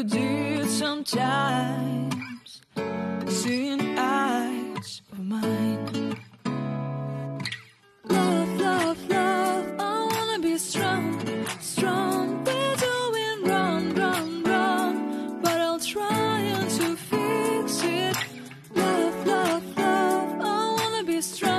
you did sometimes, seeing eyes of mine. Love, love, love, I wanna be strong, strong. We're doing wrong, wrong, wrong, but I'll try to fix it. Love, love, love, I wanna be strong.